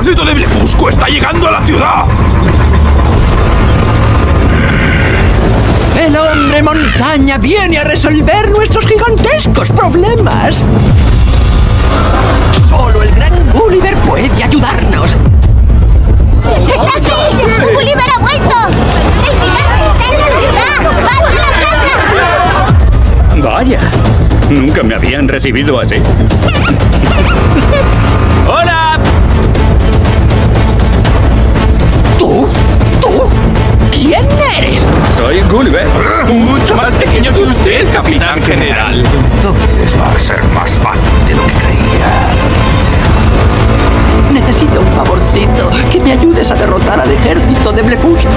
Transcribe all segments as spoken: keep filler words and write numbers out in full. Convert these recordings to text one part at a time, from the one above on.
ejército de Blefuscu está llegando a la ciudad! El hombre montaña viene a resolver nuestros gigantescos problemas. Solo el gran Gulliver puede ayudarnos. ¡Está aquí! ¡Gulliver ha vuelto! ¡El gigante está en la ciudad! ¡Va a la casa! Vaya, nunca me habían recibido así. ¡Hola! ¿Tú? ¿Tú? ¿Quién eres? Soy Gulliver. Mucho más pequeño que usted, capitán general. Entonces va a ser más fácil de lo que creía. Necesito un favorcito, que me ayudes a derrotar al ejército de Blefuscu.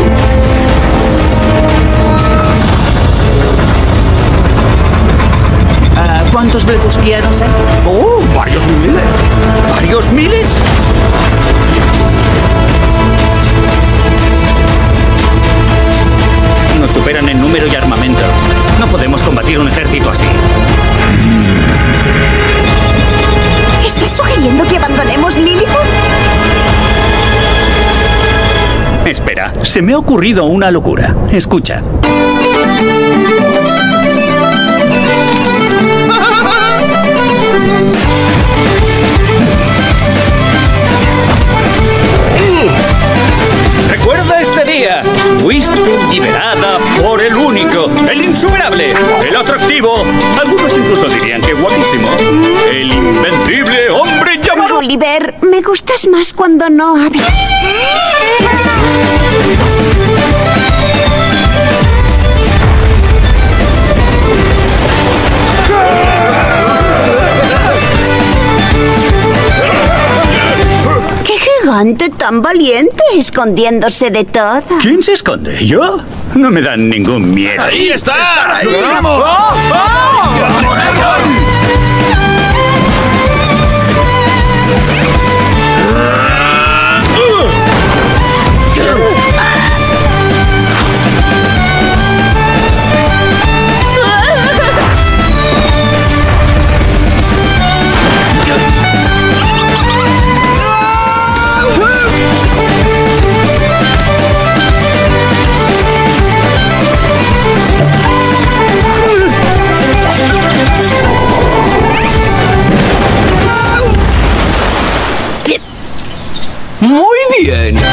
Ah, ¿cuántos blefusquianos hay? ¡Oh, varios miles! ¿Varios miles? Nos superan en número y armamento. No podemos combatir un ejército así. ¿Estás sugiriendo que abandonemos Lilliput? Espera, se me ha ocurrido una locura. Escucha. Recuerda este día. Fuiste liberada por el único, el insuperable, el atractivo. Algunos incluso dirían que guapísimo. El invencible hombre llamado... Gulliver, me gustas más cuando no hablas. ¡Qué gigante tan valiente, escondiéndose de todo! ¿Quién se esconde? ¿Yo? No me dan ningún miedo. ¡Ahí está! ¡Ahí! ¡Vamos! ¡Oh, oh! Muy bien.